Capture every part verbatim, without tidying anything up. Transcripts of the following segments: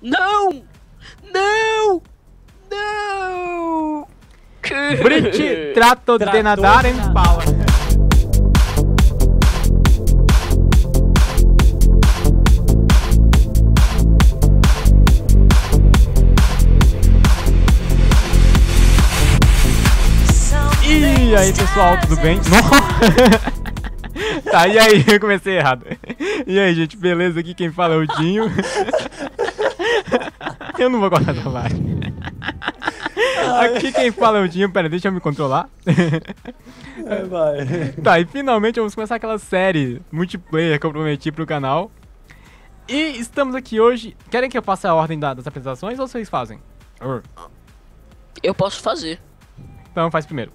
Não! Não! Não! Brit trato de nadar em pala. E aí pessoal, tudo bem? Tá, e aí, eu comecei errado. E aí gente, beleza? Aqui quem fala é o Dinho. Eu não vou cortar essa parte. Aqui quem fala é o Dinho, pera, deixa eu me controlar. É, vai. Tá, e finalmente vamos começar aquela série multiplayer que eu prometi pro canal. E estamos aqui hoje. Querem que eu faça a ordem da- das apresentações ou vocês fazem? Eu posso fazer. Então faz primeiro.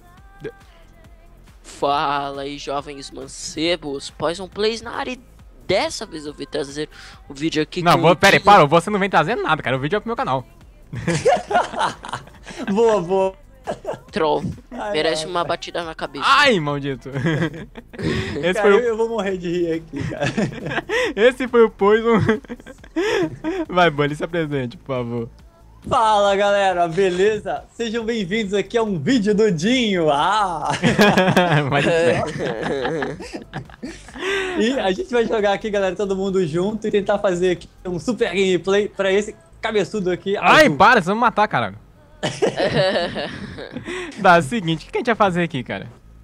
Fala aí, jovens mancebos, Poison Plays na área. E dessa vez eu vim trazer o vídeo aqui Não, com vou, o pera aí, Dinho. para, você não vem trazendo nada, cara. O vídeo é pro meu canal. Boa, boa. Troll. Ai, Merece ai, uma ai. batida na cabeça. Ai, maldito. Esse Cara, foi eu, o, eu vou morrer de rir aqui, cara. esse foi o Poison. Vai, Bully, se apresente, por favor. Fala, galera, beleza? Sejam bem-vindos aqui a um vídeo do Dinho. Ah! Mas é. E a gente vai jogar aqui, galera, todo mundo junto e tentar fazer aqui um super gameplay pra esse cabeçudo aqui. Ai, azul. para, vocês vão me matar, caralho. Tá, é o seguinte, o que a gente vai fazer aqui, cara?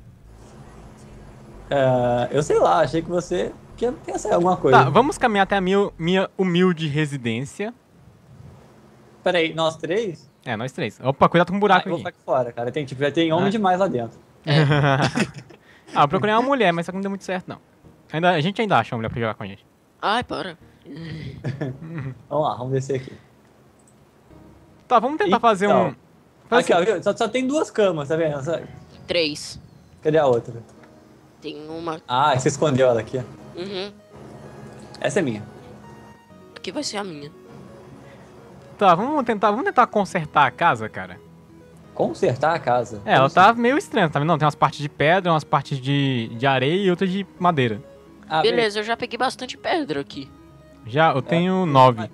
É, eu sei lá, achei que você quer pensar em alguma coisa. Tá, vamos caminhar até a minha, minha humilde residência. Peraí, nós três? É, nós três. Opa, cuidado com o Ah, buraco eu vou aqui. ficar aqui fora, cara. Tem, tipo, já tem homem Ah. demais lá dentro. Ah, eu procurei uma mulher, mas isso aqui não deu muito certo, não. Ainda, a gente ainda acha uma mulher pra jogar com a gente. Ai, para. Vamos lá, vamos descer aqui. Tá, vamos tentar Então, fazer um... Faz Aqui, assim. ó, viu? Só, só tem duas camas, tá vendo? Só- Três. Cadê a outra? Tem uma. Ah, você escondeu ela aqui. ó. Uhum. Essa é minha. Aqui vai ser a minha. Tá, vamos tentar, vamos tentar consertar a casa, cara. Consertar a casa. É, ela Como tá meio estranha, tá vendo? Não, tem umas partes de pedra, umas partes de, de areia e outras de madeira. assim? Ah, Beleza, eu já peguei bastante pedra aqui. Já, eu tenho nove.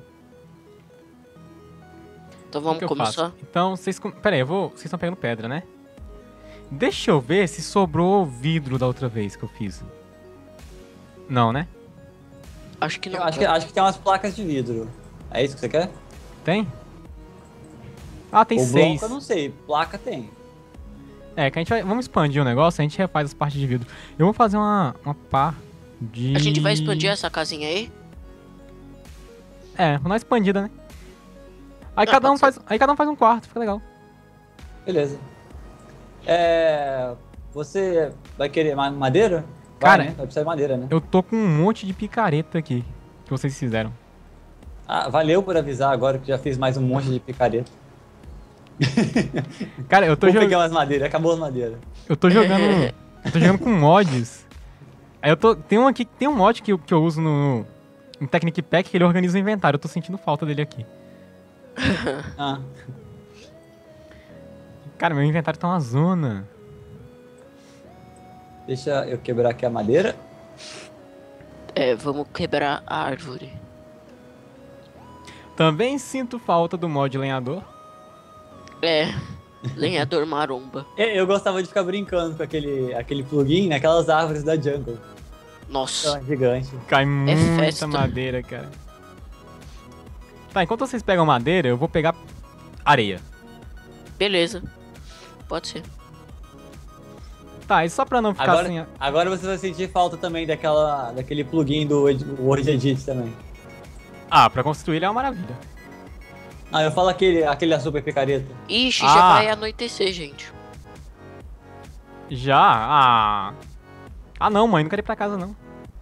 Então O vamos que eu começar. faço? Então, vocês... com- Pera aí, eu vou... Vocês estão pegando pedra, né? Deixa eu ver se sobrou vidro da outra vez que eu fiz. Não, né? Acho que não. Eu acho, que, acho que tem umas placas de vidro. É isso que você quer? Tem? Ah, tem o seis. bloco eu não sei, placa tem. É, que a gente vai... Vamos expandir o negócio, a gente refaz as partes de vidro. Eu vou fazer uma, uma pá de... A gente vai expandir essa casinha aí? É, vamos dar uma expandida, né? Aí, Ah, cada um pode faz... Aí cada um faz um quarto, fica legal. Beleza. É... Você vai querer ma- madeira? Vai, Cara, né? Vai precisar de madeira, né? Eu tô com um monte de picareta aqui, que vocês fizeram. Ah, valeu por avisar agora que já fiz mais um monte de picareta. Cara, eu tô Vou jogando... pegar umas madeiras, acabou as madeiras. Eu tô jogando. Eu tô jogando com mods. Aí eu tô. Tem um aqui. Tem um mod que eu, que eu uso no. No Technic Pack que ele organiza o inventário. Eu tô sentindo falta dele aqui. Ah, Cara, meu inventário tá uma zona. deixa eu quebrar aqui a madeira. É, vamos quebrar a árvore. Também sinto falta do mod lenhador. É, lenhador maromba. É, eu gostava de ficar brincando com aquele, aquele plugin naquelas árvores da jungle. Nossa. São gigante. Cai muita festa. madeira, cara. Tá, enquanto vocês pegam madeira, eu vou pegar areia. Beleza. Pode ser. Tá, e só pra não ficar Agora, assim. agora você vai sentir falta também daquela, daquele plugin do Ed- Word Edit também. Ah, pra construir ele é uma maravilha. Ah, eu falo aquele, aquele super picareta. Ixi, Ah. já vai anoitecer, gente. Já? Ah. Ah não, mãe, não quero ir pra casa não.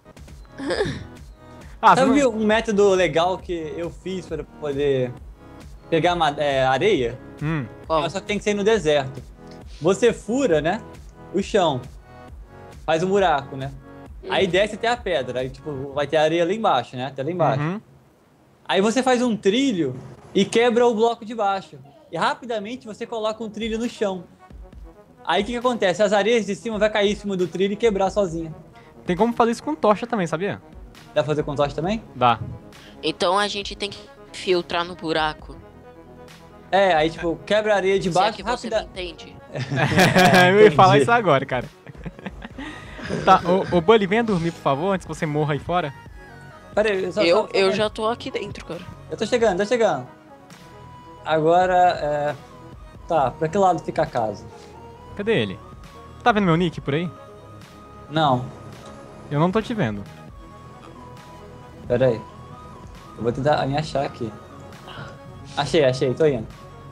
Ah, você Sabe não... um método legal que eu fiz para poder pegar ma- é, areia? Hum. Ó, Só que tem que ser no deserto. Você fura, né? O chão. Faz um buraco, né? Aí desce até a pedra. Aí, tipo, vai ter areia lá embaixo, né? Até lá embaixo. Uhum. Aí você faz um trilho e quebra o bloco de baixo. E rapidamente você coloca um trilho no chão. Aí o que, que acontece? As areias de cima vai cair em cima do trilho e quebrar sozinha. Tem como fazer isso com tocha também, sabia? Dá pra fazer com tocha também? Dá. então a gente tem que infiltrar no buraco. É, aí tipo, quebra a areia de Se é baixo que você me rapida... entende. É, eu ia falar entendi. isso agora, cara. Tá, ô, ô Bully, venha dormir, por favor, antes que você morra aí fora. Pera aí, só, Eu, só- eu já tô aqui dentro, cara. Eu tô chegando, tô chegando. Agora, é... Tá, pra que lado fica a casa? Cadê ele? Tá vendo meu nick por aí? Não, Eu não tô te vendo. pera aí. Eu vou tentar me achar aqui. Achei, achei, tô indo.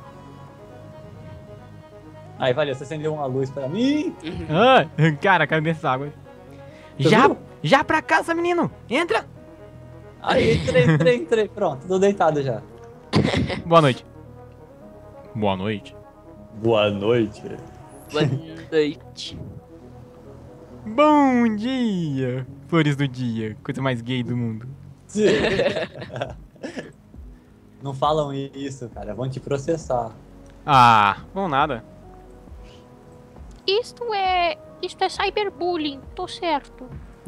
Aí, valeu, você acendeu uma luz pra mim. Ah, cara, caiu dessa água. Tu Já, viu? já pra casa, menino! Entra! Aí, entrei, entrei, entrei. Pronto, tô deitado já. Boa noite. Boa noite. Boa noite. Boa noite. Bom dia! Flores do dia, coisa mais gay do mundo. Não falam isso, cara. Vão te processar. Ah, bom nada. Isto é. Isto é cyberbullying, tô certo.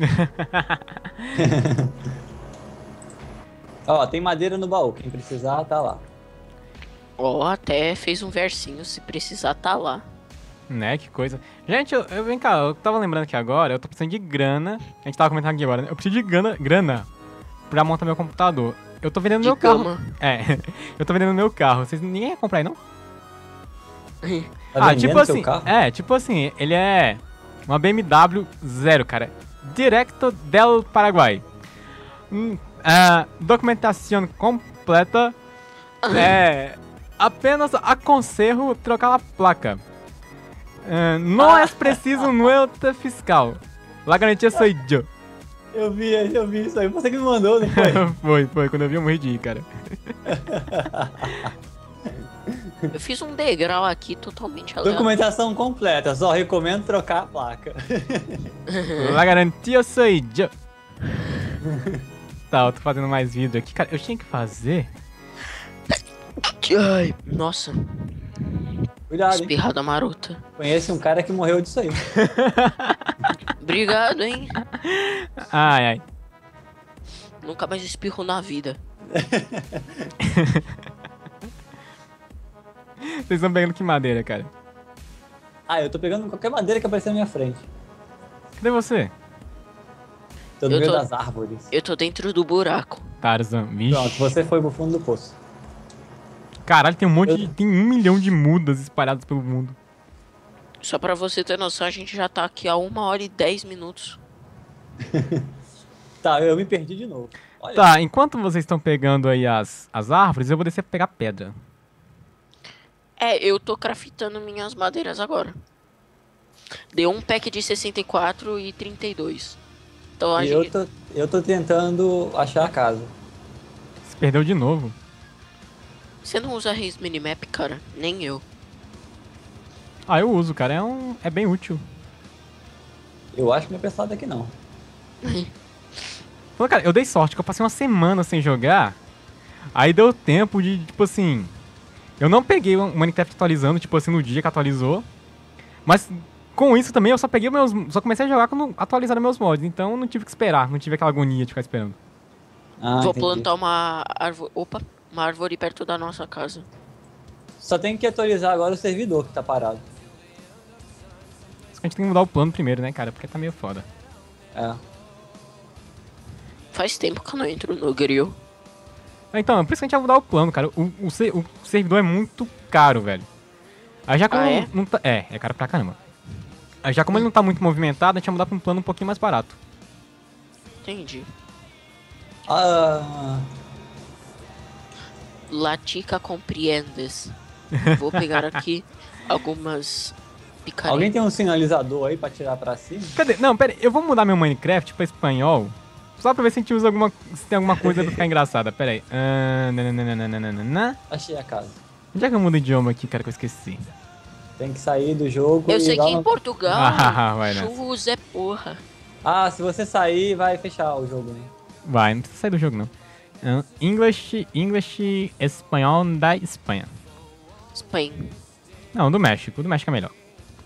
Ó, tem madeira no baú. Quem precisar, tá lá. Ó, até fez um versinho, se precisar tá lá. Né, que coisa. Gente, eu, eu- vem cá, eu tava lembrando aqui agora, eu tô precisando de grana. A gente tava comentando aqui agora, né? Eu preciso de grana, grana pra montar meu computador. Eu tô vendendo De meu carro. cama. É, eu tô vendendo meu carro. Vocês ninguém quer comprar aí, não? Tá ah, vendendo tipo seu assim, carro? é, tipo assim, ele é uma B M W zero, cara. Directo del Paraguai. Hum, ah, documentação completa. É, apenas aconselho trocar a placa. Ah, não é preciso nota fiscal. La garantia sou eu. Eu vi, eu vi isso aí. Você que me mandou, não foi? Foi, foi. Quando eu vi eu morri de rir, cara. Eu fiz um degrau aqui totalmente aleatório. Documentação completa. Só recomendo trocar a placa. La garantia sou eu. Tá, eu tô fazendo mais vídeo aqui. Cara, eu tinha que fazer... Ai, nossa, Cuidado, hein? espirrada marota. Conheço um cara que morreu disso aí. Obrigado, hein? Ai, ai. Nunca mais espirro na vida. Vocês estão pegando que madeira, cara? Ah, eu tô pegando qualquer madeira que aparecer na minha frente. Cadê você? Tô no Eu meio tô- das árvores. Eu tô dentro do buraco. Tarzan, vixe. Pronto, você foi pro fundo do poço. Caralho, tem um monte Eu- de... Tem um milhão de mudas espalhadas pelo mundo. Só pra você ter noção, a gente já tá aqui há uma hora e dez minutos. Tá, eu me perdi de novo. Olha, Tá, enquanto vocês estão pegando aí as, as árvores, eu vou descer pra pegar pedra. É, eu tô craftando minhas madeiras agora. Deu um pack de sessenta e quatro e trinta e dois. Então a e eu gente... tô, eu tô tentando achar a casa. Se perdeu de novo. Você não usa Race Minimap, cara? Nem eu. Ah, eu uso, cara. É, um, é bem útil. Eu acho que não é pensado aqui não. Pô, cara, eu dei sorte que eu passei uma semana sem jogar. Aí deu tempo de, tipo assim... Eu não peguei o Minecraft atualizando, tipo assim, no dia que atualizou. Mas com isso também eu só peguei meus... Só comecei a jogar quando atualizaram meus mods. Então eu não tive que esperar. Não tive aquela agonia de ficar esperando. Ah, Vou entendi. plantar uma árvore... Opa! Uma árvore perto da nossa casa. Só tem que atualizar agora o servidor que tá parado. Só que a gente tem que mudar o plano primeiro, né, cara? Porque tá meio foda. É. Faz tempo que eu não entro no grill. Então, por isso que a gente vai mudar o plano, cara. O, o, ser- o servidor é muito caro, velho. Aí já como Ah, não- é? não tá... É, é caro pra caramba. Aí já como ele não tá muito movimentado, a gente vai mudar pra um plano um pouquinho mais barato. Entendi. Ah, Latica compreendes. Vou pegar aqui algumas picaretas. alguém tem um sinalizador aí pra tirar pra cima? Cadê? Não, pera aí. Eu vou mudar meu Minecraft pra espanhol. Só pra ver se a gente usa alguma... Se tem alguma coisa pra ficar engraçada. Pera aí. Ah, nananana. Achei a casa. Onde é que eu mudo o idioma aqui, cara, que eu esqueci? Tem que sair do jogo Eu e sei lá que em no- Portugal, Ah, vai nessa. churros é porra. Ah, se você sair, vai fechar o jogo, né? Vai, não precisa sair do jogo, não. Ah, English, English, espanhol da Espanha. Spain. Não, do México. Do México é melhor.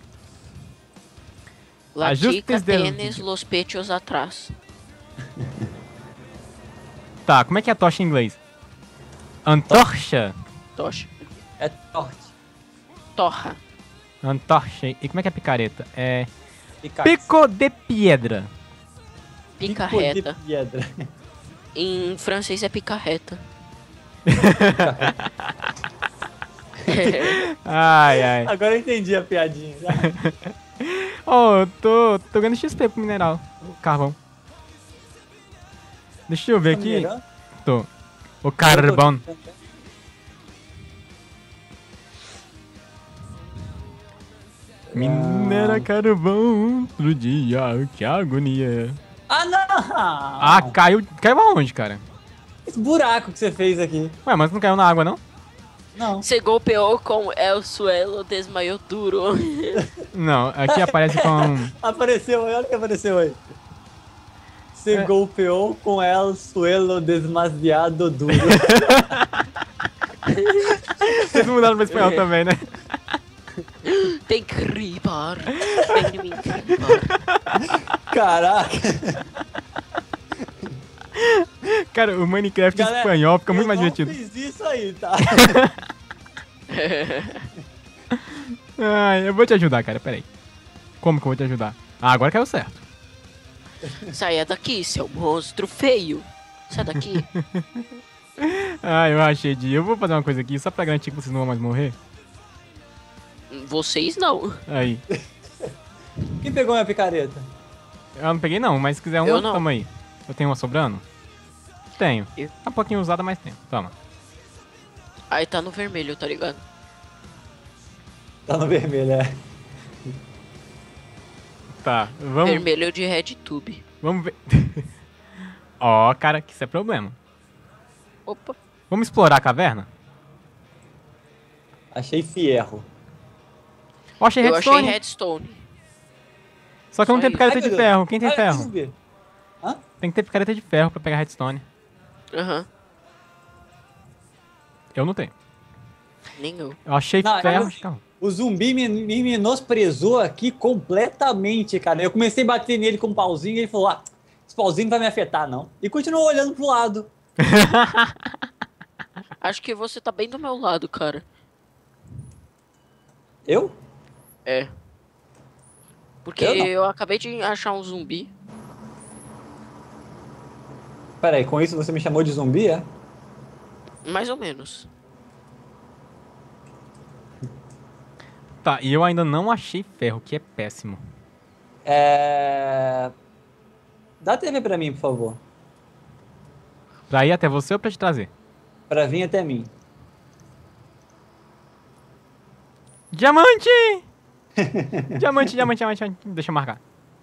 Latica Ajustes del tienes vídeo. los pechos atrás. Tá, como é que é a tocha em inglês? Antorcha. Tocha. É torte. Torra. Antorcha. E como é que é picareta? É... Picaxe. Pico de piedra. Picarreta. Pico de pedra. Em francês é picarreta. Ai, ai. Agora eu entendi a piadinha. Oh, eu tô, tô ganhando X P pro mineral. Carvão. Deixa eu ver Tá aqui. minerando? Tô. O carvão. Minera carvão pro dia, que agonia. Ah, não! Ah, caiu. Caiu aonde, cara? Esse buraco que você fez aqui. Ué, mas não caiu na água, não? Não. Se golpeou com el suelo, desmaiou duro. Não, aqui aparece com. Apareceu aí, olha o que apareceu aí. Se É. golpeou com el suelo demasiado duro. Vocês mudaram pra espanhol também, né? Tem que ribar. Tem de mim que ribar. Caraca. Cara, o Minecraft em Galera, espanhol fica muito eu mais não divertido. fiz isso aí, tá? Ai, eu vou te ajudar, cara, peraí. Como que eu vou te ajudar? Ah, agora caiu certo. Saia daqui, seu monstro feio. Sai daqui. Ah, eu achei de. Eu vou fazer uma coisa aqui só pra garantir que vocês não vão mais morrer. Vocês não. Aí. Quem pegou minha picareta? Eu não peguei não, mas se quiser Eu uma, não. toma aí. Eu tenho uma sobrando? Tenho. Eu. Tá um pouquinho usada, mas tenho. Toma. Aí tá no vermelho, tá ligado? Tá no vermelho, é. Tá, vamos, Vermelho de RedTube. vamos ver. Ó, cara, que isso é problema. Opa. Vamos explorar a caverna? Achei fierro. Ó, achei Eu achei redstone. redstone. Só que eu não Só tenho isso. picareta Ai, de meu ferro. Deus. Quem tem Olha que ferro? zumbi. Hã? Tem que ter picareta de ferro pra pegar redstone. Aham. Eu não tenho. Nem eu. Eu achei Não, ferro. eu- acho que não. O zumbi me, me menosprezou aqui completamente, cara. Eu comecei a bater nele com um pauzinho e ele falou: ah, esse pauzinho não vai me afetar, não. E continuou olhando pro lado. Acho que você tá bem do meu lado, cara. Eu? É. Porque Eu eu, não. acabei de achar um zumbi. Peraí, com isso você me chamou de zumbi, é? Mais ou menos. Tá, e eu ainda não achei ferro, que é péssimo. É... Dá a T V pra mim, por favor. Pra ir até você ou pra te trazer? Pra vir até mim. Diamante! diamante, diamante, diamante, diamante. Deixa eu marcar.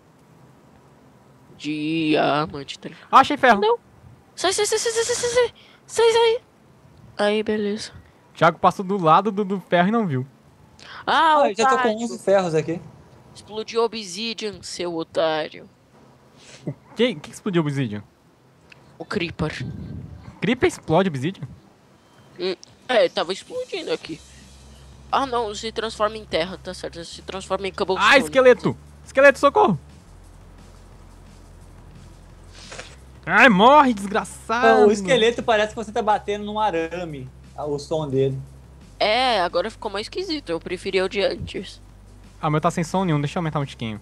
Diamante, tá ligado? Ah, achei ferro. Não. Sai, sai, sai, sai, sai, sai, sai. Sai, sai. Aí, beleza. Thiago passou do lado do, do ferro e não viu. Ah, Ah, eu já tô com otário. onze ferros aqui. Explodiu Obsidian, seu otário. Quem que explodiu o obsidian? O Creeper. Creeper explode obsidian? Hum, É, tava explodindo aqui. Ah, não, se transforma em terra, tá certo? Se transforma em cobblestone. Ah, esqueleto! Esqueleto, socorro! Ai, morre, desgraçado! Ah, o esqueleto parece que você tá batendo num arame. ah, O som dele. É, agora ficou mais esquisito. Eu preferia o de antes. Ah, o meu tá sem som nenhum, deixa eu aumentar um tiquinho.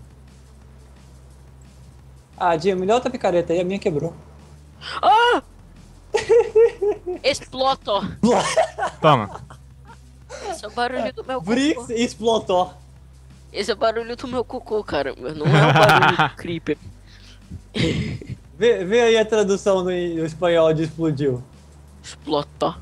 Ah, Dia, me dá outra picareta aí, a minha quebrou. Ah! Exploto! Toma. Esse é o barulho do meu Brix cocô. explotou. Esse é o barulho do meu cocô, cara. Não é o barulho do Creeper. Vê, vê aí a tradução no, no espanhol de explodiu. Exploto.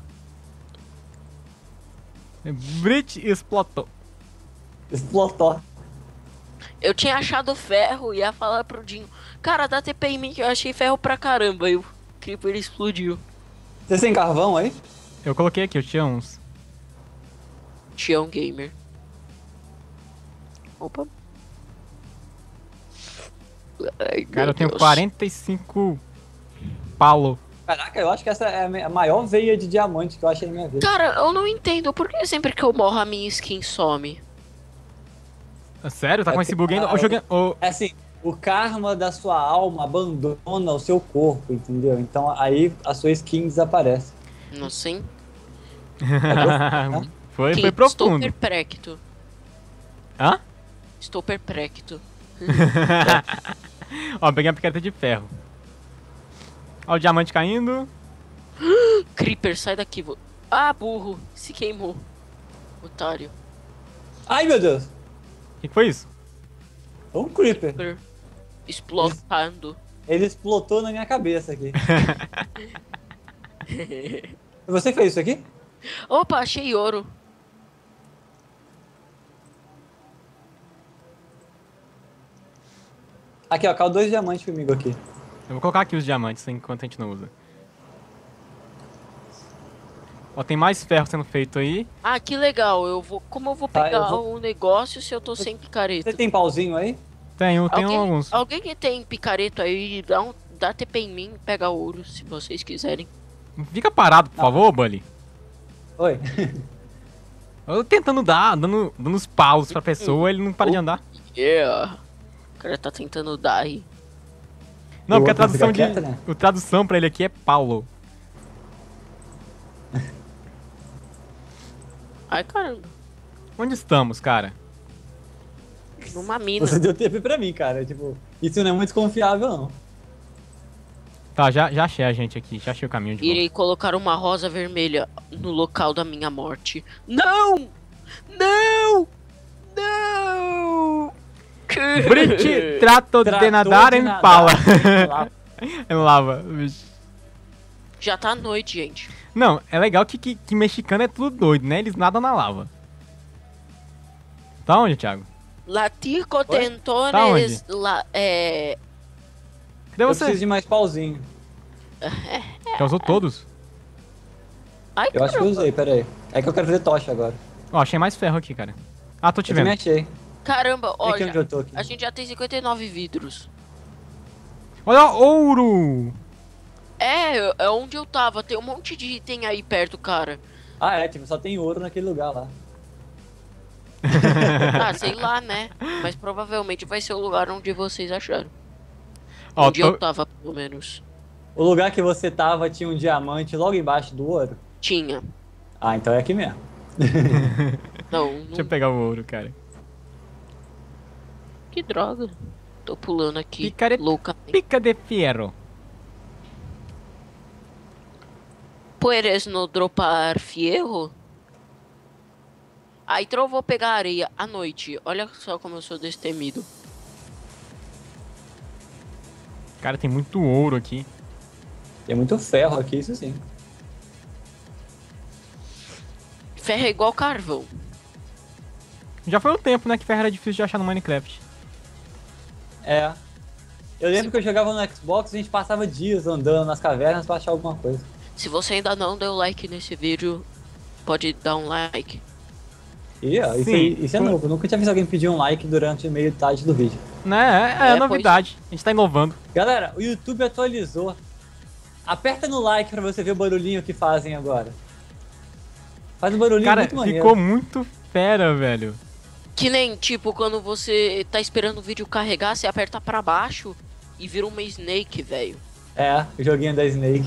Brit explotou. Explotou. Eu tinha achado ferro e ia falar pro Dinho. Cara, dá T P em mim que eu achei ferro pra caramba. E o Creeper explodiu. Você tem carvão aí? Eu coloquei aqui, eu tinha uns. Tião Gamer. Opa. Ai, Cara, meu eu tenho Deus. quarenta e cinco palo. Caraca, eu acho que essa é a me- a maior veia de diamante que eu achei na minha vida. Cara, eu não entendo por que sempre que eu morro a minha skin some. Sério? Tá com É esse que- bug ainda? ah, Eu joguei. ô, É assim, o karma da sua alma abandona o seu corpo, entendeu? Então aí a sua skin desaparece. Não sei. Foi, Que- foi Estou profundo. perplexo. Hã? Estou perplexo. Ó, peguei uma picareta de ferro. Ó o diamante caindo. Creeper, sai daqui. vo- Ah, burro. Se queimou. Otário. Ai, meu Deus. O que, que foi isso? Um creeper. Creeper. Explotando. Ele explotou na minha cabeça aqui. Você fez isso aqui? Opa, achei ouro. Aqui, ó, caiu dois diamantes comigo aqui. Eu vou colocar aqui os diamantes enquanto a gente não usa. Ó, tem mais ferro sendo feito aí. Ah, que legal. Eu vou. Como eu vou Tá, pegar eu vou- o negócio se eu tô sem picareta? Você tem pauzinho aí? Tenho, tenho Alguém, alguns. alguém que tem picareta aí, dá, um, dá T P em mim e pega ouro, se vocês quiserem. Fica parado, por favor, Bully. Oi. Eu tentando dar, dando, dando os paus pra pessoa, ele não para de andar. Yeah. O cara tá tentando dar aí. Não, O porque a outro tradução fica de. quieto, né? A tradução pra ele aqui é Paulo. Ai, caramba. Onde estamos, cara? Numa mina. Você deu T P pra mim, cara. Tipo, isso não é muito confiável, não. Tá, já, já achei a gente aqui, já achei o caminho de volta. Irei colocar uma rosa vermelha no local da minha morte. Não! Não! Não! Brit trato de Trator nadar de em nadar pala. em lava. Em lava. Vixe. Já tá noite, gente. Não, é legal que, que, que mexicano é tudo doido, né? Eles nadam na lava. Tá onde, Thiago? Latico Oi? Tá tentones. La, é. Cadê Eu você? preciso de mais pauzinho. Já usou todos? Ai, Eu acho que eu caramba. usei, pera aí. É que eu quero fazer tocha agora. Ó, achei mais ferro aqui, cara. Ah, tô te Eu também vendo. achei. Caramba, É ó, aqui já- onde eu tô aqui. a gente já tem cinquenta e nove vidros. Olha, ouro! É, é onde eu tava. Tem um monte de item aí perto, cara. Ah, é, tipo, só tem ouro naquele lugar lá. Ah, sei lá, né? Mas provavelmente vai ser o lugar onde vocês acharam. Ó, onde tô- eu tava, pelo menos. O lugar que você tava tinha um diamante logo embaixo do ouro? Tinha. Ah, então é aqui mesmo. Não, Deixa eu não... pegar o ouro, cara. Que droga. Tô pulando aqui. Picare- Loucamente. Pica de fierro. Puedes no dropar fierro? Ah, então eu vou pegar areia à noite. Olha só como eu sou destemido. Cara, tem muito ouro aqui. Tem muito ferro aqui, isso sim. Ferro é igual carvão. Já foi um tempo, né, que ferro era difícil de achar no Minecraft. É. Eu lembro que eu jogava no Xbox e a gente passava dias andando nas cavernas pra achar alguma coisa. Se você ainda não deu like nesse vídeo, pode dar um like. E ó, isso, Sim, aí, isso é foi- novo. Eu nunca tinha visto alguém pedir um like durante metade do vídeo. Né, é, é, É, novidade. A gente tá inovando. Galera, o YouTube atualizou. Aperta no like pra você ver o barulhinho que fazem agora. Faz um barulhinho Cara, muito maneiro. ficou muito fera, velho. Que nem, tipo, quando você tá esperando o vídeo carregar, você aperta pra baixo e vira uma snake, velho. É, o joguinho da Snake.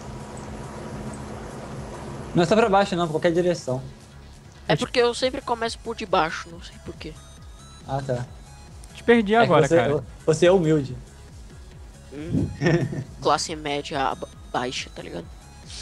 Não é só pra baixo não, pra qualquer direção. É porque eu sempre começo por debaixo, não sei porquê. Ah, tá. Te perdi É que agora, você, cara. Você é humilde. Hum. Classe média ba- baixa, tá ligado?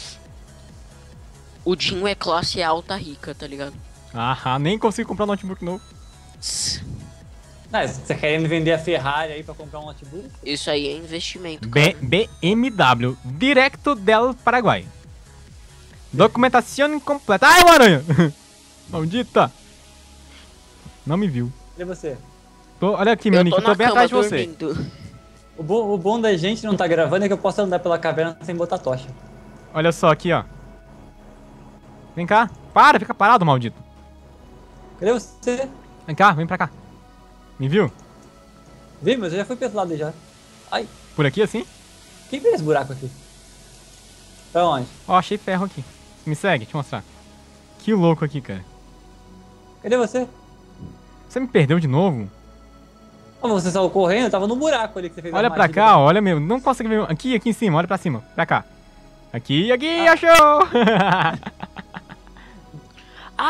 O Dinho é classe alta rica, tá ligado? Ah, nem consigo comprar um notebook novo. Tss, Ah, você querendo vender a Ferrari aí pra comprar um notebook? Isso aí é investimento, B- cara. B M W, direto del Paraguai. Documentação incompleta. Ai, uma aranha! Maldita! Não me viu. Cadê você? Tô- olha aqui, meu Eu nick, tô eu tô na bem cama atrás de você. dormindo. O bom, o bom da gente não tá gravando é que eu posso andar pela caverna sem botar tocha. Olha só aqui, ó. Vem cá. Para, fica parado, maldito. Cadê você? Vem cá, vem pra cá. Me viu? Vi, mas eu já fui pra esse lado já. Ai, Por aqui, assim? quem fez esse buraco aqui? Pra onde? Ó, achei ferro aqui. Me segue, deixa eu mostrar. Que louco aqui, cara. Cadê você? Você me perdeu de novo? Ah, você saiu correndo, eu tava no buraco ali que você fez a Olha pra magia. cá, ó, olha meu. Não consegue ver. Aqui, aqui em cima, olha pra cima. Pra cá. Aqui, aqui, Ah. achou!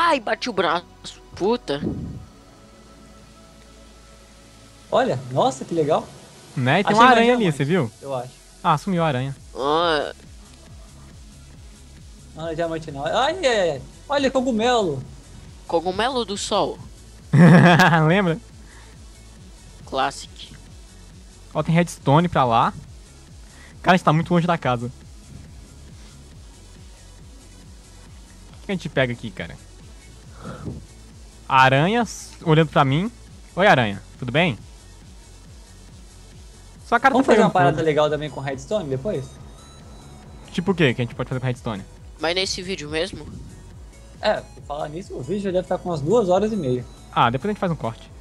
Ai, bati o braço. Puta. Olha, nossa, que legal. Né? E tem Achei uma mais aranha ali, diamante, você viu? Eu acho. Ah, sumiu a aranha. Ah, Não, não é diamante não. Ai, ai, ai. Olha, cogumelo. cogumelo do sol. Lembra? Classic. Ó, tem redstone pra lá. Cara, a gente tá muito longe da casa. O que que a gente pega aqui, cara? Aranha olhando pra mim. Oi, aranha. Tudo bem? Sua cara Vamos tá fazer uma pegando parada fogo. legal também com redstone depois? Tipo o que que a gente pode fazer com redstone? Mas nesse vídeo mesmo? É, por falar nisso, o vídeo já deve estar com umas duas horas e meia. Ah, depois a gente faz um corte.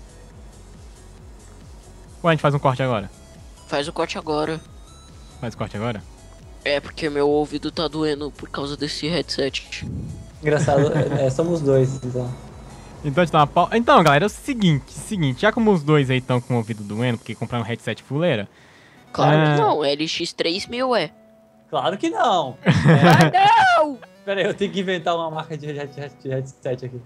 Ou a gente faz um corte agora? Faz o corte agora. Faz o corte agora? É porque meu ouvido tá doendo por causa desse headset. Engraçado, é, somos dois, então. Então a gente dá uma pau... Então, galera, é o seguinte, seguinte, já como os dois aí estão com o ouvido doendo, porque compraram um headset fuleira. Claro Ah. que não, L X três mil é. Claro que não! Ah, não! Pera aí, eu tenho que inventar uma marca de head- de headset aqui.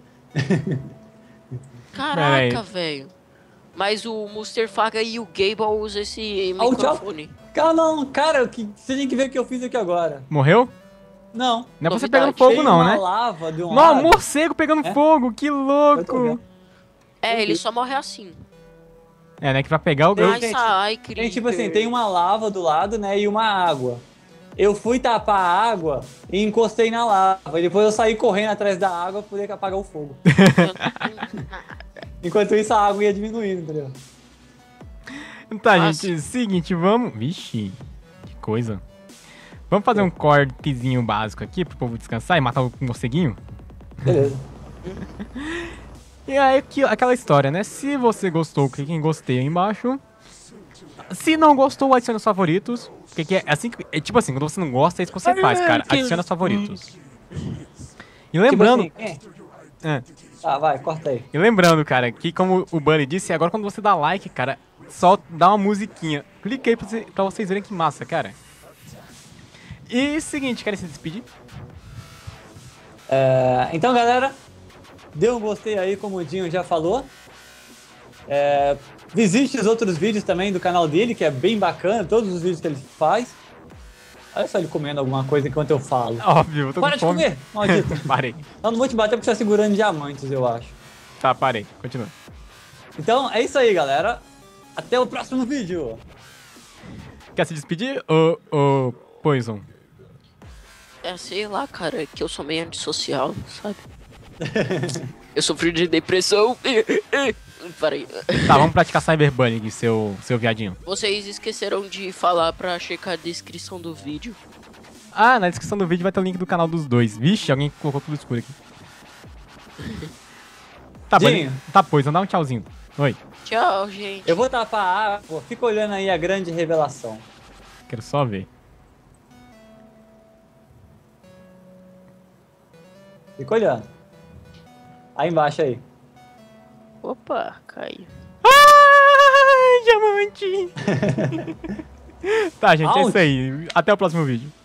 Caraca, velho. Mas o Mustafaga e o Gable usam esse Ah, o tchau. microfone. Cara, não, cara, que, você tem que ver o que eu fiz aqui agora. Morreu? Não. Não é pra você Novidade. pegando fogo Tem não, uma né? lava de um Não, lado. morcego pegando É? fogo, que Eu tô louco! vendo. É, ele só morre assim. É, né, que pra pegar o... Tem- Ai, gente, sai, Tem tipo assim, creeper. tem uma lava do lado, né, e uma água. Eu fui tapar a água e encostei na lava. E depois eu saí correndo atrás da água pra poder apagar o fogo. Enquanto isso, a água ia diminuindo, entendeu? Tá, Nossa. gente, seguinte, vamos... Vixe, que coisa. Vamos fazer um cortezinho básico aqui pro povo descansar e matar o morceguinho? Beleza. E aí, aqui- aquela história, né? Se você gostou, clique em gostei aí embaixo. Se não gostou, adicione os favoritos. Porque que é assim que, é tipo assim, quando você não gosta, é isso que você faz, cara. Adiciona os favoritos. E lembrando... Tipo assim, é. É. Ah, vai, corta aí. E lembrando, cara, que como o Bunny disse, agora quando você dá like, cara, só dá uma musiquinha. Clique aí pra, você- pra vocês verem que massa, cara. E seguinte, querem se despedir? É, então, galera, dê um gostei aí, como o Dinho já falou. É, visite os outros vídeos também do canal dele, que é bem bacana, todos os vídeos que ele faz. Olha só ele comendo alguma coisa enquanto eu falo. Óbvio, eu tô Para com de fome. comer, maldito. Parei. Eu não vou te bater porque você tá segurando diamantes, eu acho. Tá, parei. Continua. Então, é isso aí, galera. Até o próximo vídeo. Quer se despedir, ô, ô Poison? É, sei lá, cara, que eu sou meio antissocial, sabe? Eu sofri de depressão. Peraí. Tá, vamos praticar Cyberbullying, seu, seu viadinho. Vocês esqueceram de falar pra checar a descrição do vídeo. Ah, na descrição do vídeo vai ter o link do canal dos dois. Vixe, alguém colocou tudo escuro aqui. Tá, Dinho. Bunny. Tá, Poison, dá um tchauzinho. Oi. Tchau, gente. Eu vou tapar a água, fica olhando aí a grande revelação. Quero só ver. Fica olhando. Aí embaixo aí. Opa, caiu. Ai, diamante! Tá, gente, é Ouch. isso aí. Até o próximo vídeo.